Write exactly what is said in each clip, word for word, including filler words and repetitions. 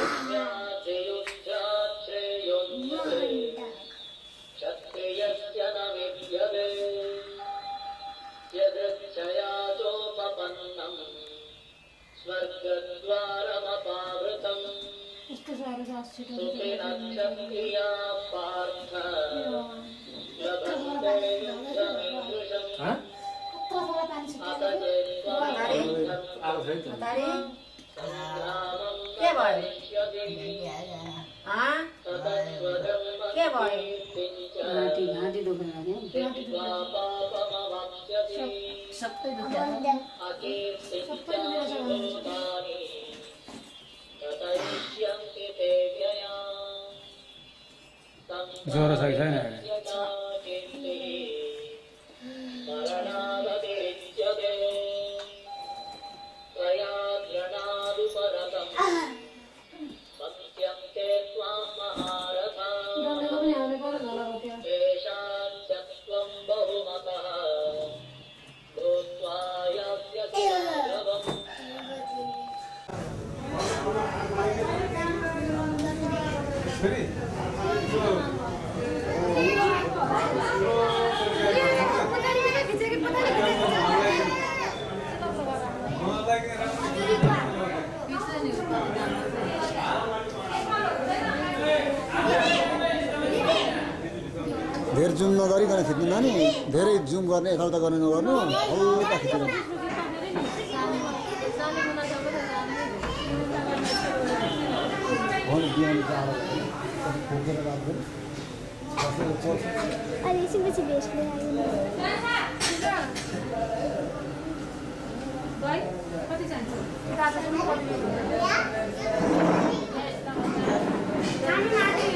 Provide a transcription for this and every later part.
ज्वरो छ कि छैन? धेरै जुम नगरिकन खिच्नु नानी, धेरै जुम गर्ने यताउता गर्ने नगर्नु, हल्का खिच्नु। अरे इसमें से बेच ले भाई कति चाहिन्छ दादा पनि नानी नानी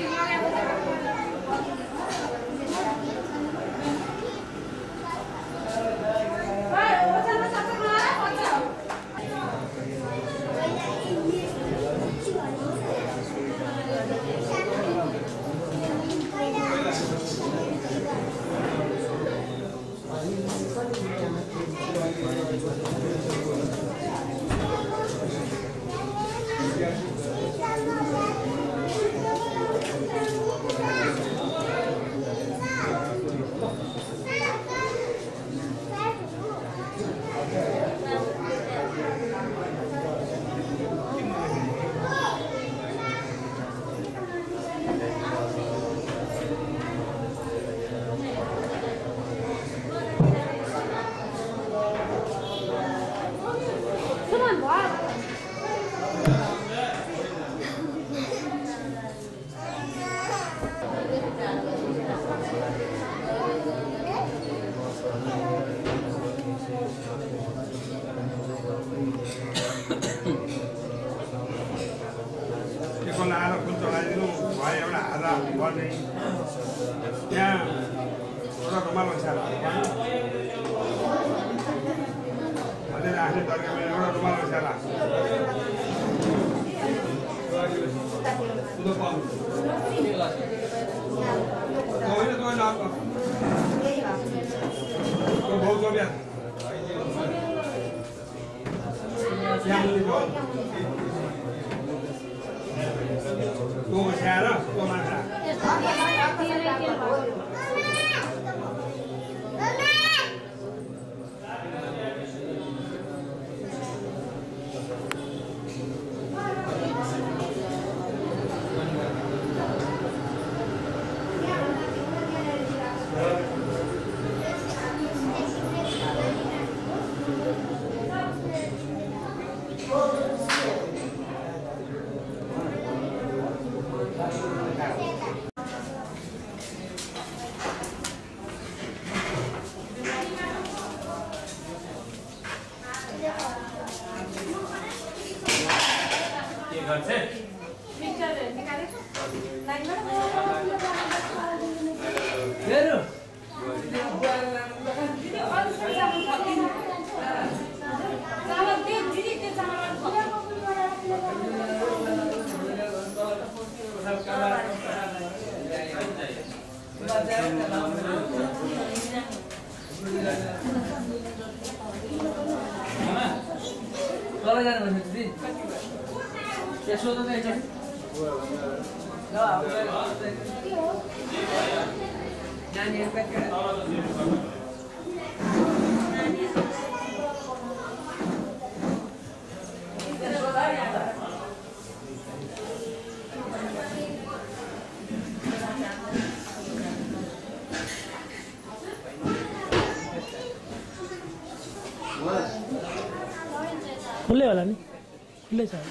Kalau jangan berhenti, ya sudah deh. खुल्लै होला नि खुल्लै छ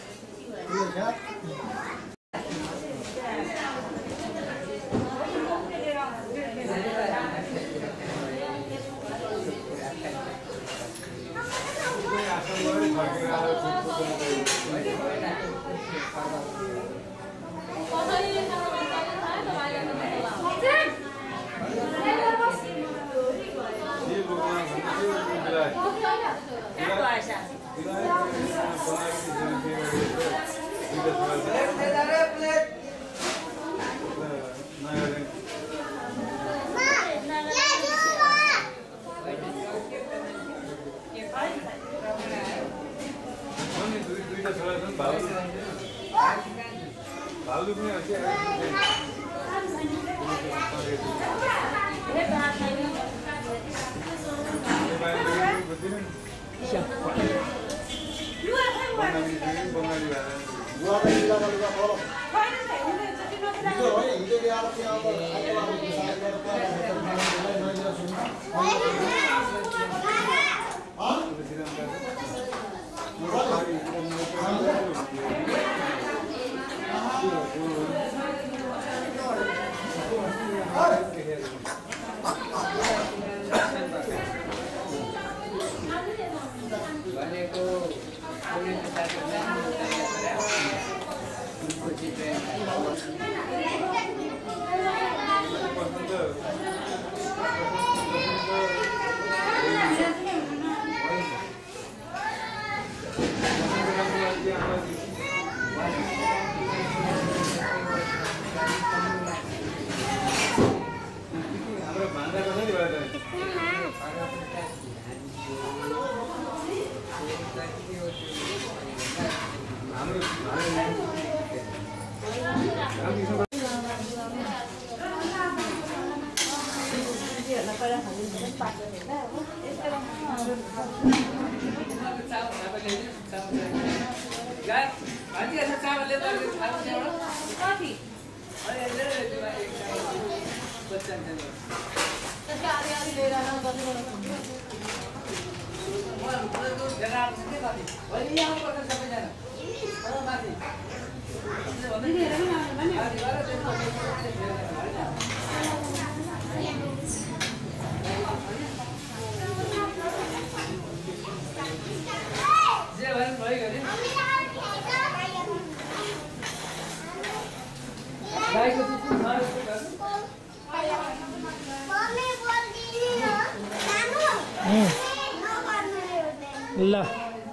ल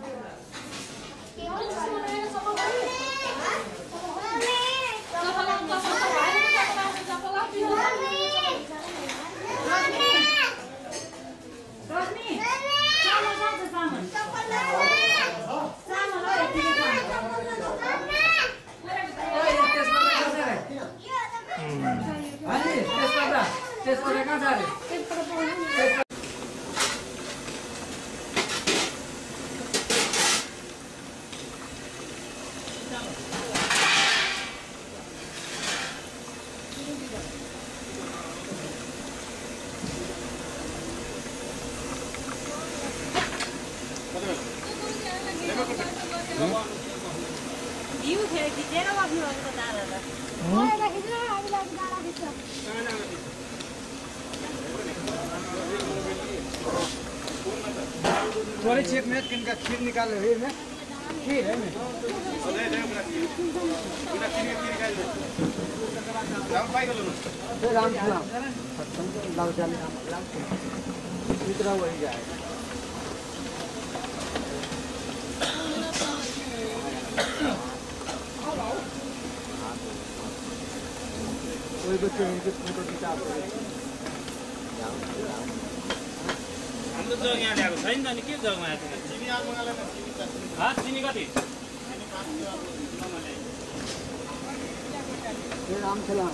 थोड़ी चेक में किनका खीर निकाल रही है खीर है मैं राम राम लाल जाने राम इतना वही जाएगा कोई बच्चे उनके फोटो खिंचा हाम्रो जग यहाँ ल्याएको छैन त नि के जगमा आएको चिनी आलु मगाले चिनी कति ये राम चलान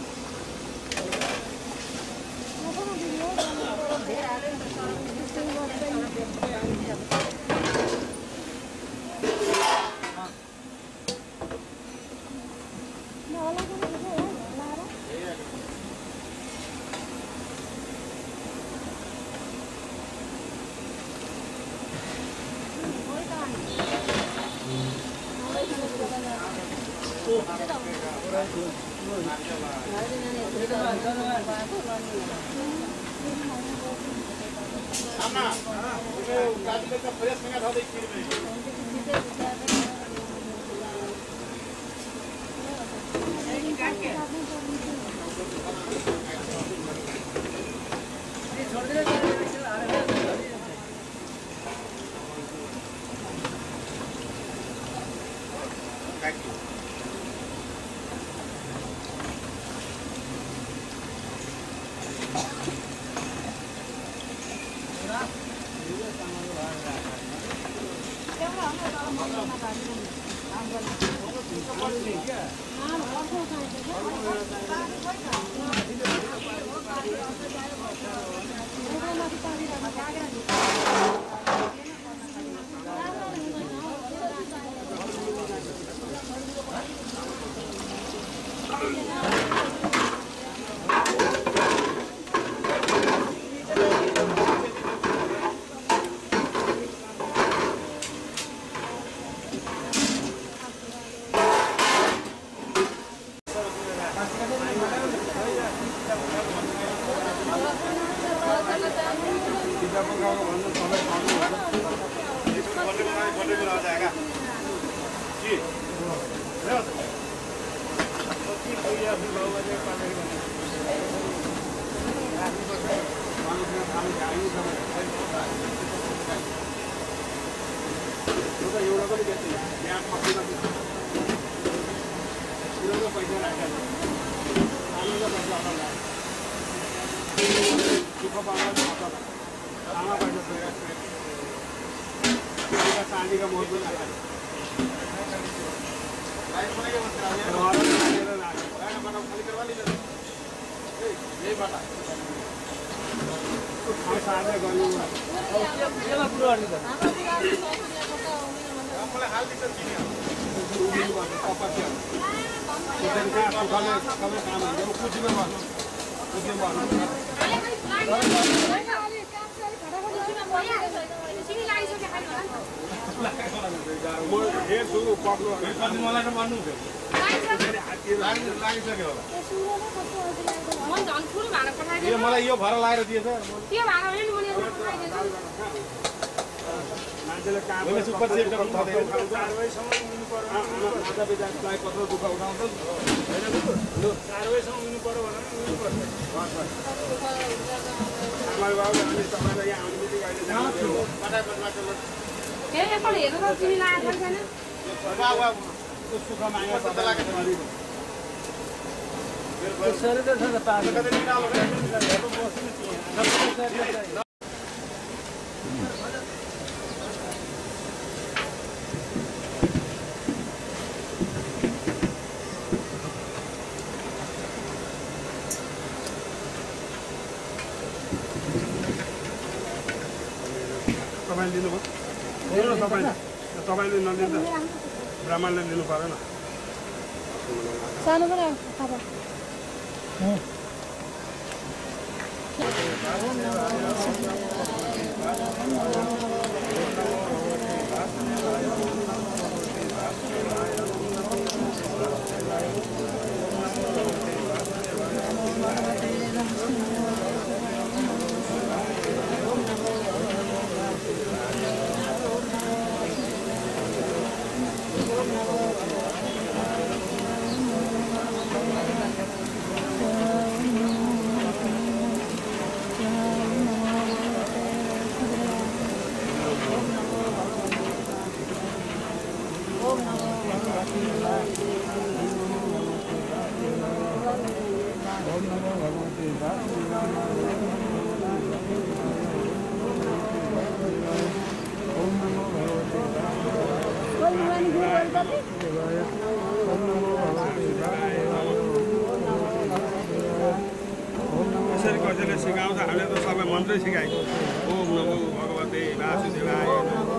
मलाई यो भरा लाएर दिएछ मान्छेले काम सुपर सेट गर्नु पर्दैन कारबाहीसँग हुनु पर्यो आधा बेजालाई कत्रो दुःख उठाउँछ लु कारबाहीसँग हुनु पर्यो भने हुनु पर्छ आमाले बाबु हामी तपाईलाई यहाँ आउने बित्तिकै अहिले जान्छु फटाफट के एकपल्ट हेर्नु त चिनी लागेको छैन बाबु त्यो सुख मागेर त लागेको छ सर त छ पास कतै निकाल्नु तपाईले लिनुभयो लिनु न तपाईले तपाईले नलिँदा ब्राह्मणले लिनु परेन सानो पनि खाबा हामीले सिकाउँछ हामीले त सबै मन्त्रै सिकाएको ओम नमो भगवते वासुदेवाय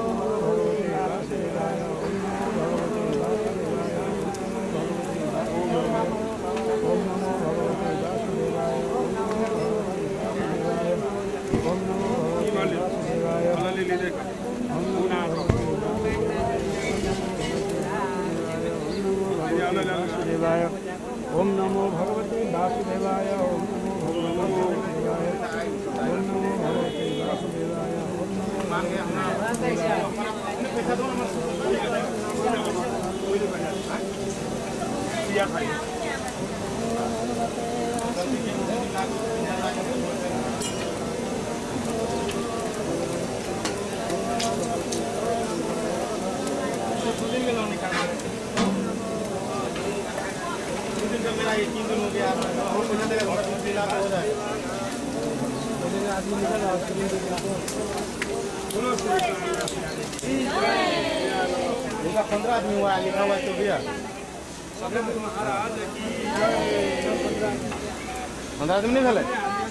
ओम नमो भगवते वासुदेवाय ओम नमो भगवते वासुदेवाय ओम नमो भगवते वासुदेवाय ओम मेरा यकीन तो हो गया और मुझे तेरे घर में मिला हो जाए मुझे आदमी निकल रहा है सुनो इसका पंद्रह आदमी हुआ लिखा हुआ तो भैया पंद्रह आदमी नहीं चले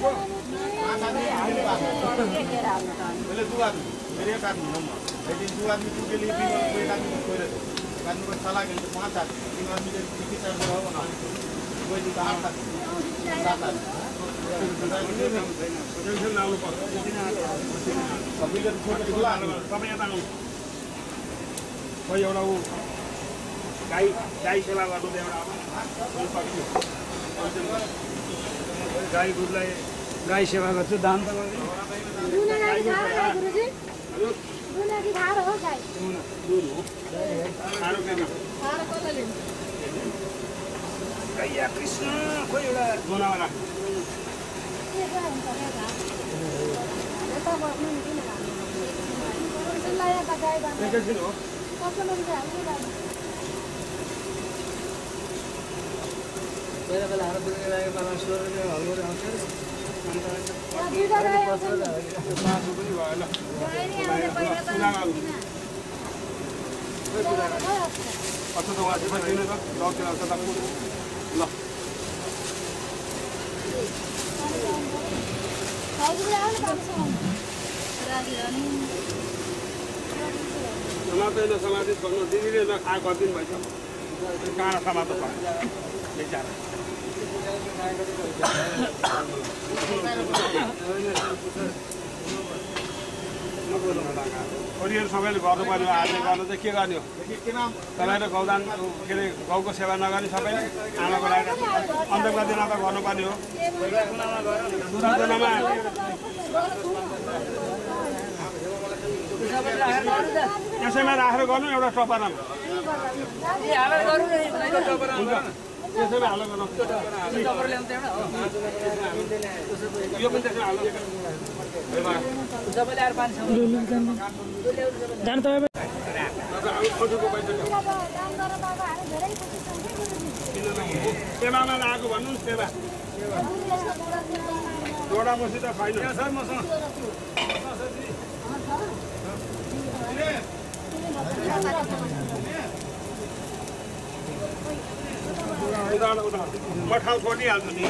पहले दो आदमी मेरे एक आदमी लेकिन दो आदमी के लिए भी एक आदमी कोई आदमी को सलाह के पांच आदमी तीन आदमी के किसी तरह से होगा कोई भी काम कर सात आदमी टेंशन ना लो पर सबै जन छोटे ठुला सबै यता आउनु कोही एउटा उ गाई गाई सेवा गर्नु एउटा गाई गुरुलाई गाई सेवा गर्छु दान त गैया कृष्ण खोइ एउटा बनाएर एकैछिन हो बेला बेला हार दुख्ने लागेको बेला स्वर हल्गोरे आउँछ मासु पनि भयो ल अच्छा तो वहाँ से बस लेने का लॉक चला सकता हूँ लो समाते न समाते करना दीदी ने ना खाए बहुत दिन भाई साहब कहाँ समाते पाए बेचारा छोरीहरू सबैले गर्नुपर्ने आजले गर्नु चाहिँ के गर्ने हो तपाईँले गौदान के अरे गाउँको सेवा नगर्ने सबै आमाको लागि अन्त्यको दिन त गर्नुपर्ने हो दुधजनामा त्यसैमा राखेर गर्नु एउटा टपरमा त्यसैमा हालेर गर्नु यो पनि त्यसैमा हाल्नु जान तपाईँ सेवामा आएको भन्नु नि सेवा जोडा मसित छैन सर मसँग उदाहरण उदाहरण म ठाउँ छोडिहाल्छु नि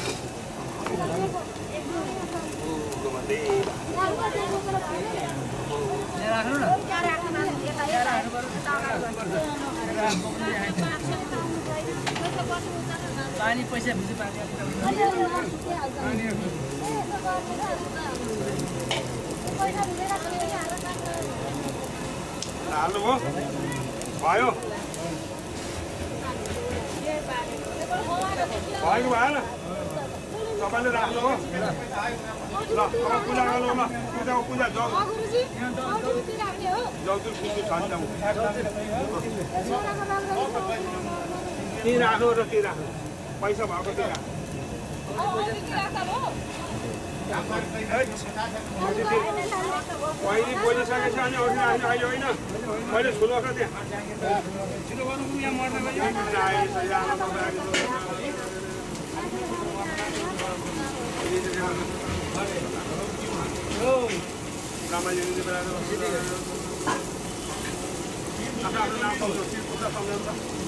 राख्नु न पानी पैसा भित्र हाल्नुभयो भयो भएको भएन तपाईँले राख्नु हो ल अब पूजा गर्नु ल पूजा पूजा जग जगजुल कुद्नु छ ती राख्नु र ती राख्नु पैसा भएको ती राख्नु पहिले बोलिसकेछ अनि अरू अहिले अहिले होइन मैले ठुलो छ त्यहाँ छिटो गर्नु यहाँ मर्दैन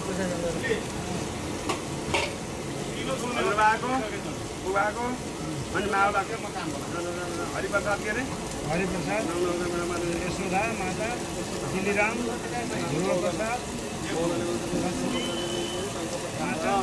बुबाको अनि माओदा के म काम गर्छु हरिप्रसाद के रे हरिप्रसाद यशोदा माता दिलीराम ध्रुवप्रसाद माता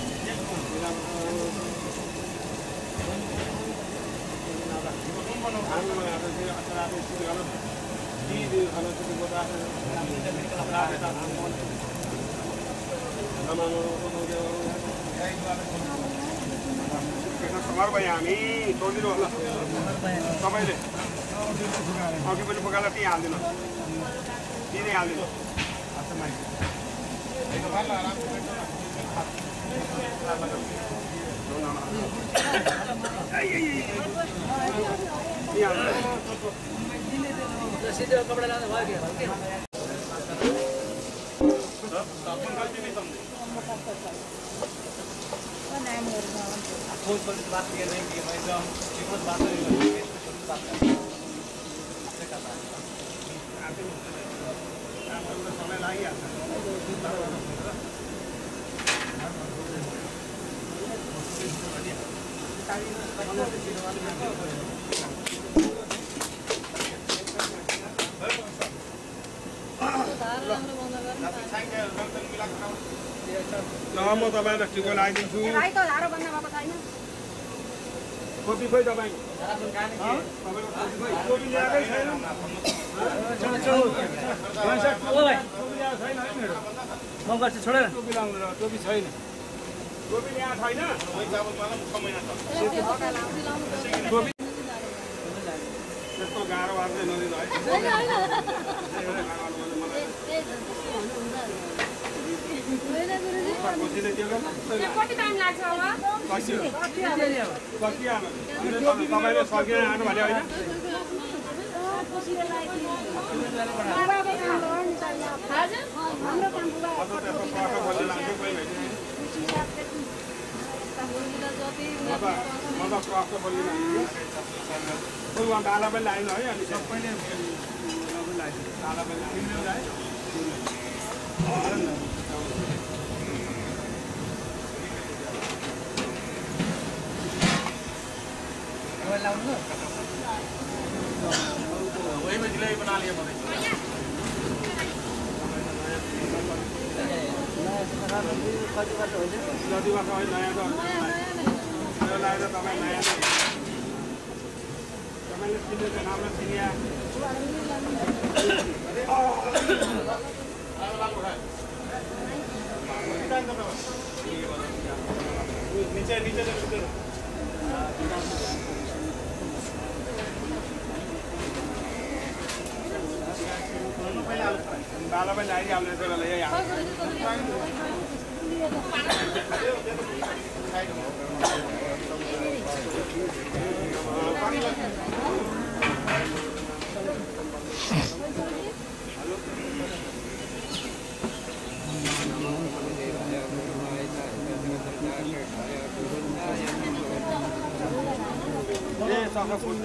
समार भाइ हामी छोडिदिनु होला तपाईँले अघि पनि पकाएर त्यहीँ हालिदिनु त्यहीँ हालिदिनु कपडा लाँदा भयो क्या बात कर रहे हैं कि मैं जो चिकन बात कर रही हूँ बात कर रही हूँ समय लागिहाल्छ ल म तपाईँलाई टिको लगाइदिन्छु कोपी खोइ तपाईँको कोपी ल्याएकै छैन म गर्छु छोडेर टोपी लाउनु र टोपी छैन टोपी ल्याएको छैन टोपी त्यस्तो गाह्रो भएर चाहिँ नदिनु है कति टाइम लाग्छ होला तपाईँले सकिन आउनु भने होइन म त क्रस बोलिन कोही डाला पनि लाइन है अनि सबैले डाला पनि लाइन वही में जिलेबी बना लिया मैंने नदी में कोई नया तो नया लाया तो तब नया तब मैंने सीधे से नाम में सीनिया नीचे नीचे नीचे डाला में लाइट आने से ले यार ये सारा कुछ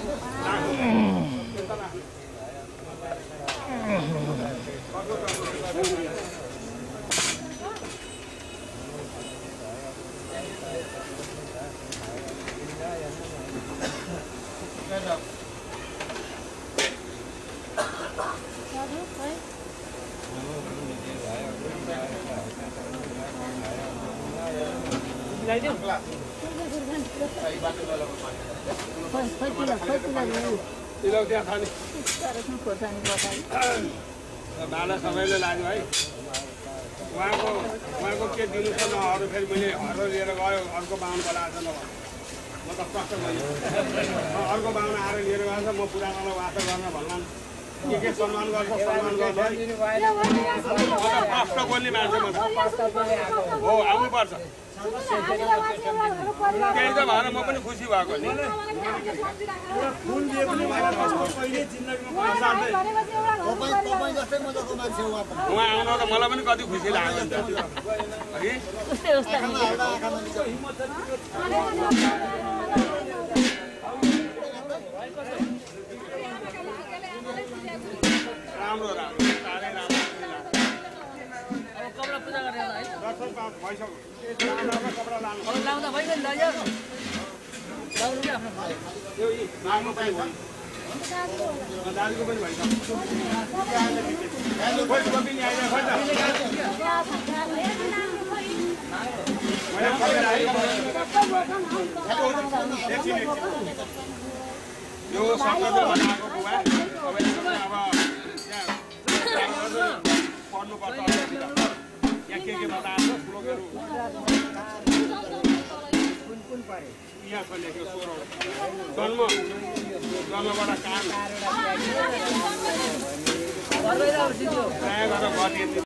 भाडा सबैले लाग्यो है उहाँको उहाँको के दिनु छ न अरू फेरि मैले हरो लिएर गयो अर्को बाहुन बोलाएको छ नभए म त कष्ट भयो अर्को बाहुन आएर लिएर गएको छ म पुरानोलाई वास्ता गर्न भन्लान् के के सम्मान गर्छ सम्मान गर्छ है कष्ट बोल्ने मान्छे म हो आउनुपर्छ त्यही त भएर म पनि खुसी भएको नि फुल दिए पनि मलाई कस्तो कहिले जिन्दगीमा उहाँ आउनु त मलाई पनि कति खुसी लाग्यो नि राम्रो राम्रो साह्रै राम्रो कपडा पूजा गरेर है दर्शन पाउँ भइसक्यो कपडा लानु लाउँदा भइगयो नि त यो यी माग्नु पाइन्छ दाजुको पनि भन्छ खोइ कपी नि आइरहेको खोइ त यो सङ्कटमा बनाएको बुवा तपाईँले अब यहाँ पढ्नुपर्छ यहाँ के के बताएको श्लोकहरू यहाँ छ लेख्यो सोह्र जन्म जन्मबाट काम दया गरेर गरिदिनु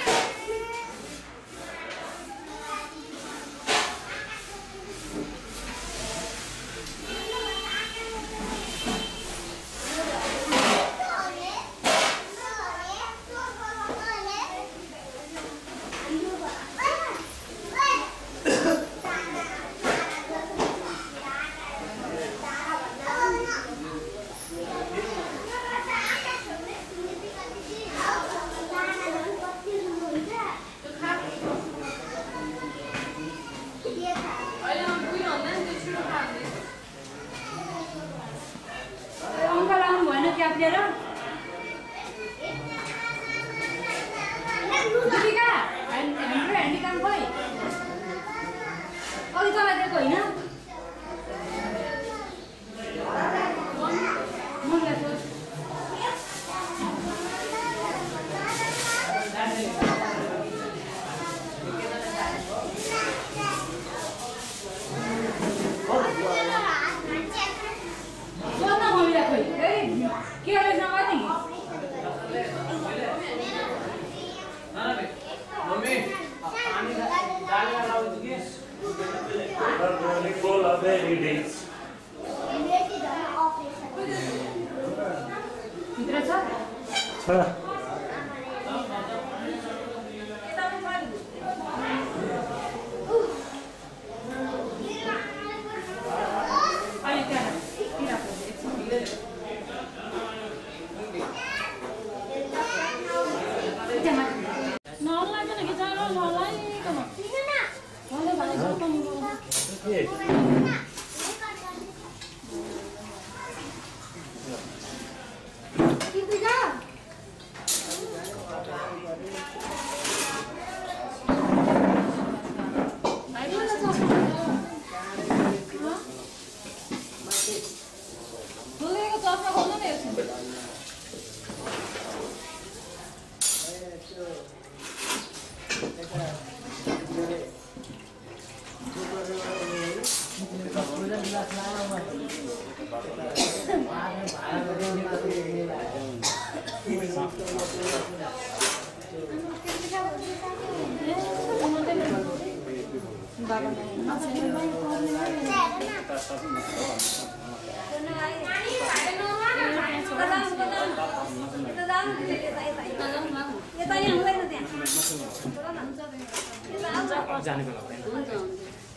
जानेको लाग्दैन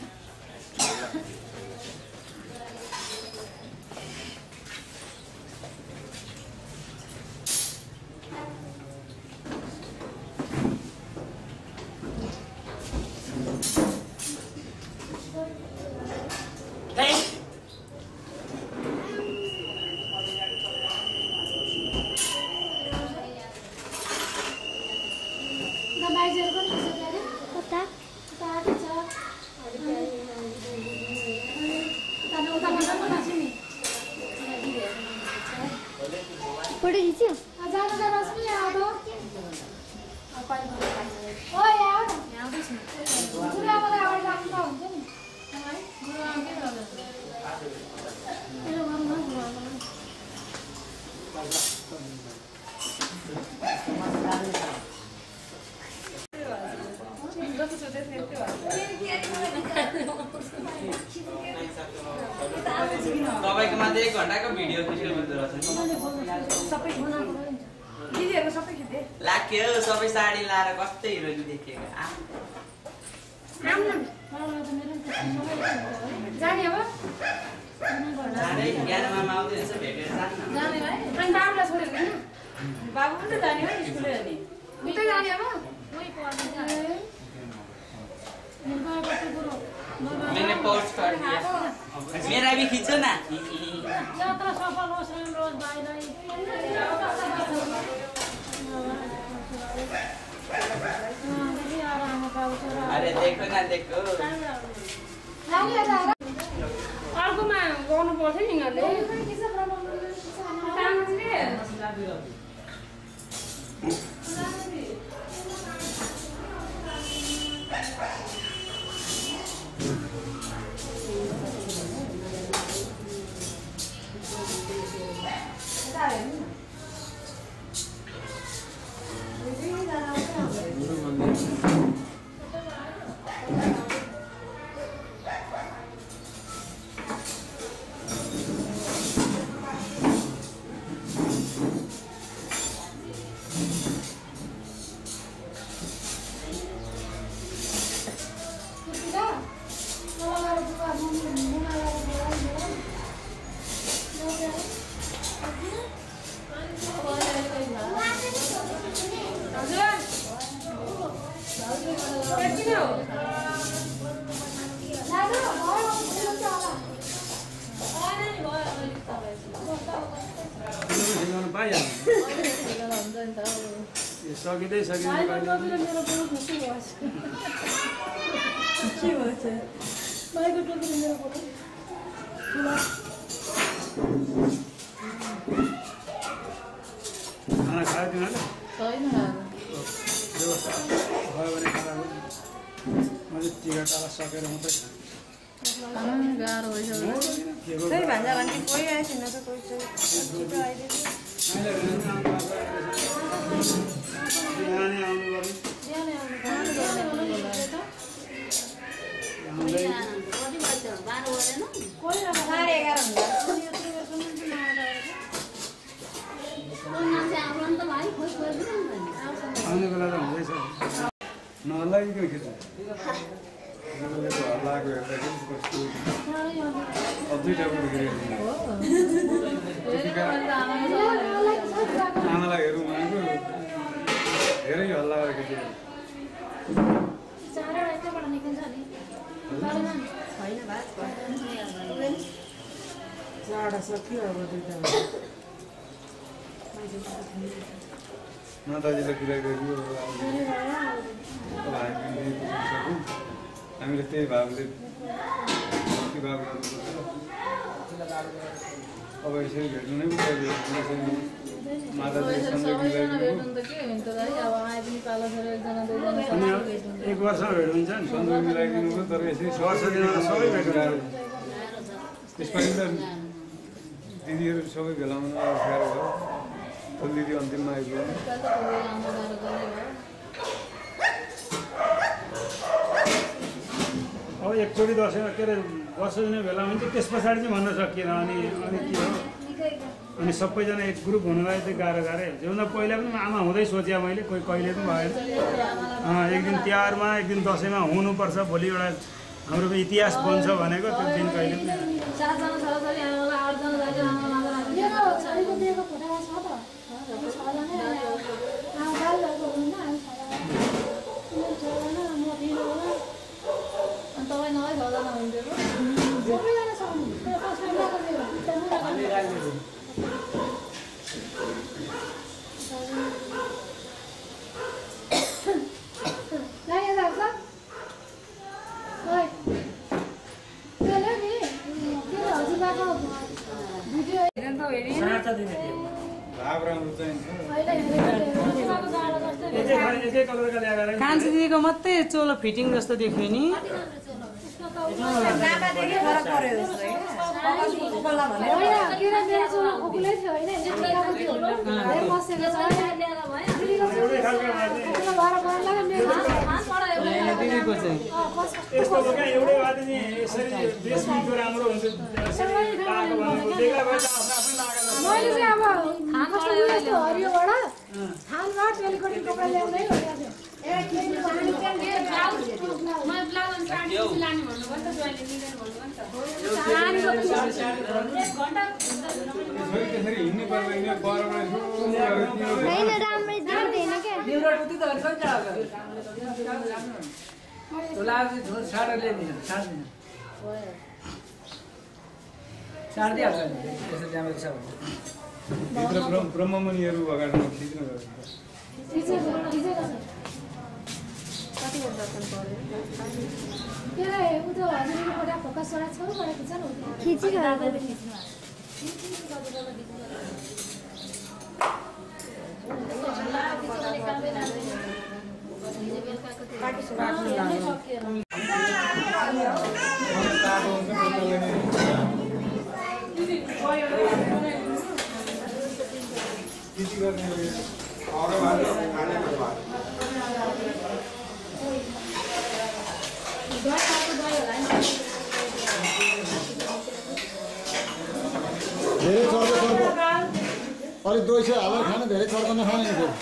तपाईको मात्रै एक घण्टाको भिडियो खिच्नु पर्दो रहेछ सबै दिदीहरु सबै खिचे लाग्यो सबै साडी लाएर कस्तै हिरोइन देखेको जाने अब जाने ज्ञान मामा आउँदै रहेछ भेटेर जान्न जाने भाइ अनि बाबुलाई छोडेको हैन बाबु पनि त जाने हो स्कुलै अनि उतै जाने अब उही पढ्नु जाने ए निकै कति कुरो मैंने पोस्ट कर दिया मेरा भी खींचो ना यात्रा सफल होस् रोज भाइलाई अरे देखो ना देखो अर्कोमा गर्नु पर्छ नि यिनीहरूले सकिँदै सकिँदै खाना खायो तिमीहरूले व्यवस्था भयो भने खाना मैले टिका टाला सकेर मात्रै गाह्रो भइसक्यो भान्जा भन्ने कोही आएको छैन त कोही बिहानै आउनु पर्यो साढे एघार हुन्छ आउने बेला त हुँदैछ नहल्लाइकन खिच्छ हल्लाएको हेर्दाखेरि कस्तो अब दुईवटा आमालाई हेरौँ भनेको धेरै हल्ला गरेर खिचेको माताजीलाई खुलाइदियो हामीले त्यही भावले भक्ति भाव गर्नुपर्छ अब यसरी भेट्नु नै माताजीले सन्जोग मिलाइदिनु एक वर्षमा भेट हुन्छ नि सन्जोग मिलाइदिनु भयो तर यसरी वर्ष दिनमा सबै भेट्नु त्यसपछि त दिदीहरू सबै भेलाउनु अप्ठ्यारो भयो ठुलो दिदी अन्तिममा आइपुग्यो अब एकचोटि दसैँ के अरे वर्ष दिने बेला हुन्छ त्यस पछाडि चाहिँ भन्न सकिएन अनि अनि के हो अनि सबैजना एक ग्रुप हुनुलाई चाहिँ गाह्रो गाह्रै हुन्छ पहिला पनि आमा हुँदै सोचे मैले कोही कहिले पनि भएन एक दिन तिहारमा एक दिन दसैँमा हुनुपर्छ भोलि एउटा हाम्रो इतिहास बन्छ भनेको त्यो दिन कहिले पनि कान्छी दिदीको मात्रै चोलो फिटिङ जस्तो देख्यो नि दिदीको चाहिँ मैले चाहिँ अब कस्तो यस्तो हरियोबाट थानबाट टेलिकटिङ कपडा ल्याउँदै भनेको लाज झोल साडले नि साड्दिन साड्दै हाल्छ नि त्यसो ड्यामेज छ भने भित्र ब्रह्म ब्रह्ममुनिहरू अगाडि खिच्न गयो कति दर्शन पर्यो के उतो हजुरको फोटो फोकस छोरा छोरा गरेको खिच्न हो खिचि गरेको खिच्नु धेरै चर्को चर्को अलिक दही चाहिँ हालेर खानु धेरै चर्को नखाने नि फेरि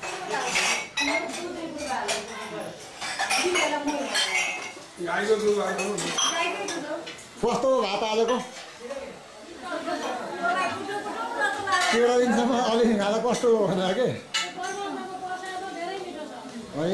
कस्तो भात हालेको तेह्र दिनसम्म अलिक खाँदा कस्तो हो भनेर के है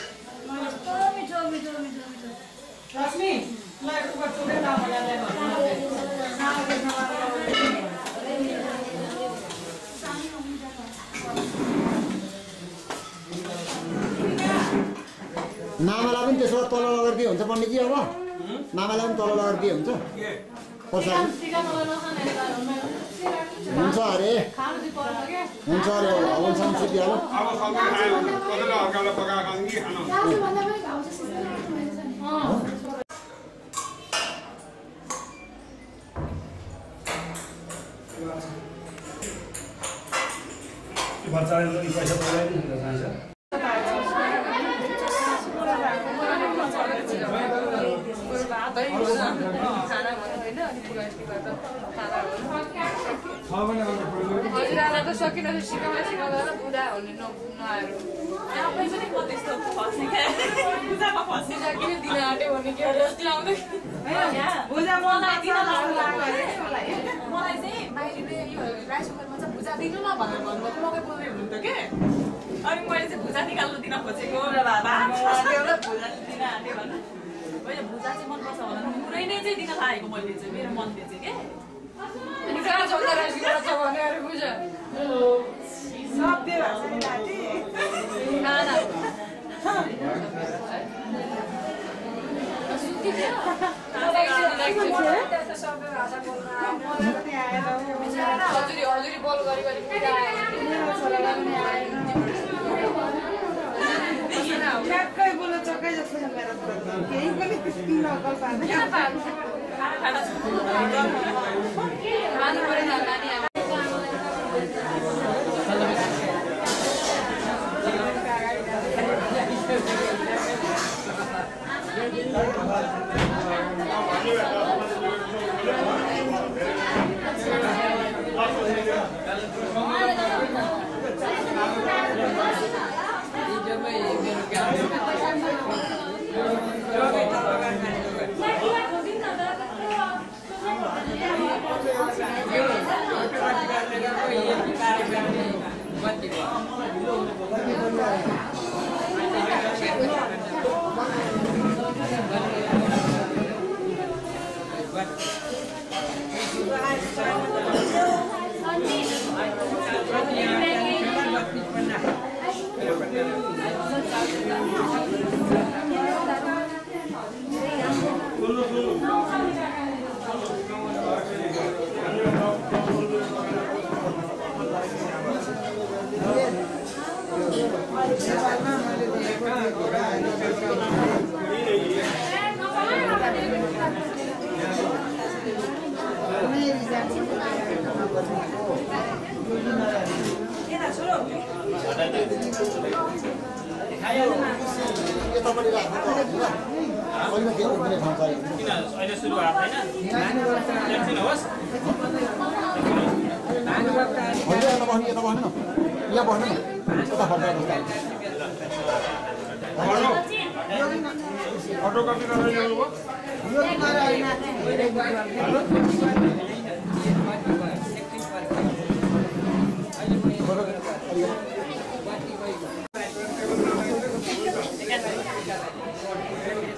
मामालाई पनि त्यसो तल लगाइदिए हुन्छ पण्डितजी अब मामालाई पनि तल लगाइदिए हुन्छ पछाडि हुन्छ अरे हुन्छ अरे हवनसम्म सिद्धिहाल्यो बच्चाले पनि पैसा बोलाइदिनु जान्छ हजुरआलाको सकिन सिकाउँदा सिकाउँदा बुढा हुने नआएर आफै पनि म त्यस्तो फस्ने क्या पूजामा फस्ने किन दिन आँट्यो भने के जस्तै आउँदै पूजा मलाई दिन मलाई मलाई चाहिँ बाहिरले यो राइस कुकरमा चाहिँ भुजा दिनु न भनेर भन्नुभएको मकै बोल्दै हुनुहुन्थ्यो के अनि मैले चाहिँ भुजा निकाल्नु दिन खोजेको भुजा दिन आँट्यो भने होइन भुजा चाहिँ मनपर्छ होला पुरै नै चाहिँ दिन लागेको मैले चाहिँ मेरो मनले चाहिँ के अनि कहाँ चल्दा राइस कुकर छ भने अरे बुझ्यो सबै भाषा नि लाटी खाना सुति थियो सबै भाषा बोल्न आएन हजुरी हजुरी बोल गरी गरी ठ्याक्कै बोल्न चक्कै जस्तो छ मेरो केही पनि नकल पार्दैन खानु परेन नानी फोटोकॉपी कर रहे हो वो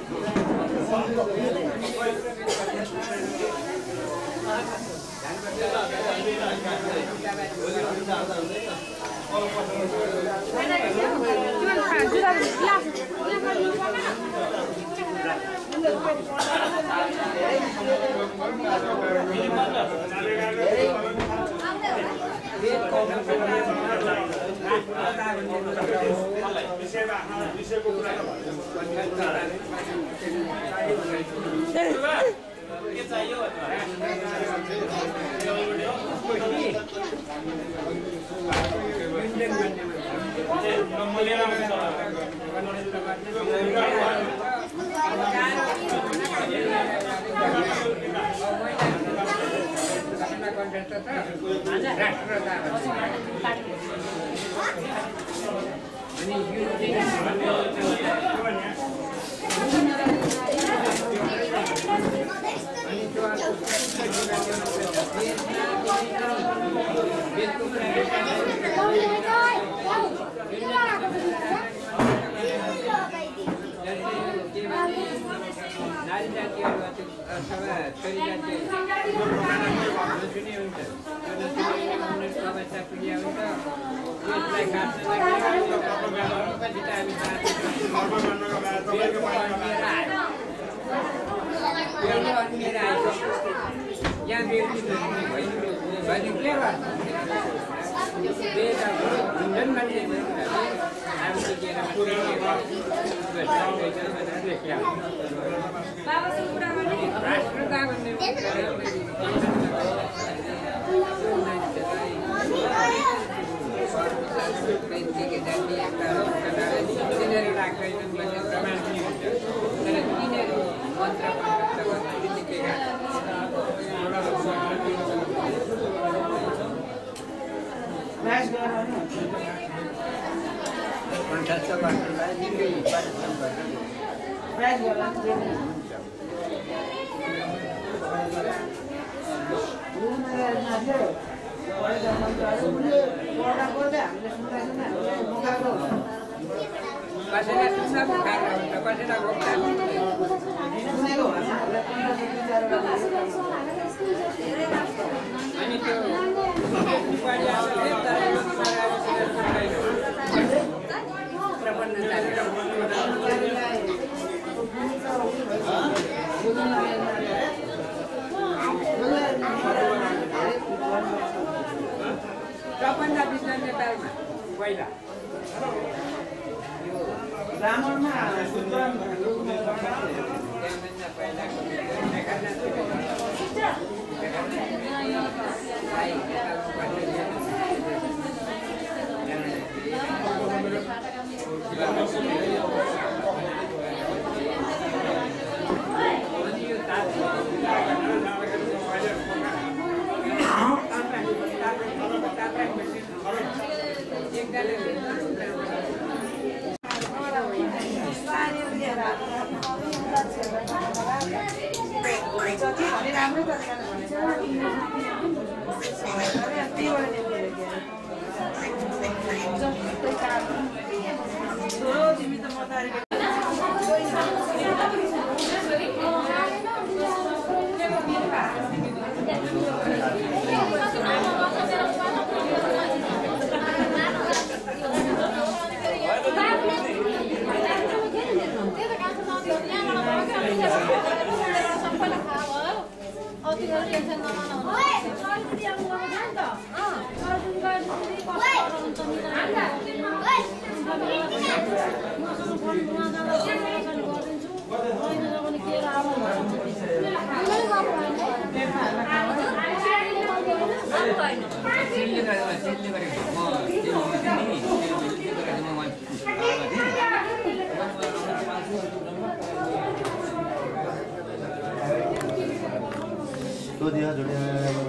तो दिया जोड़े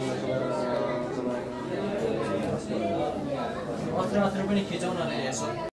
अत्र अत्र पनि खिचाउन यसो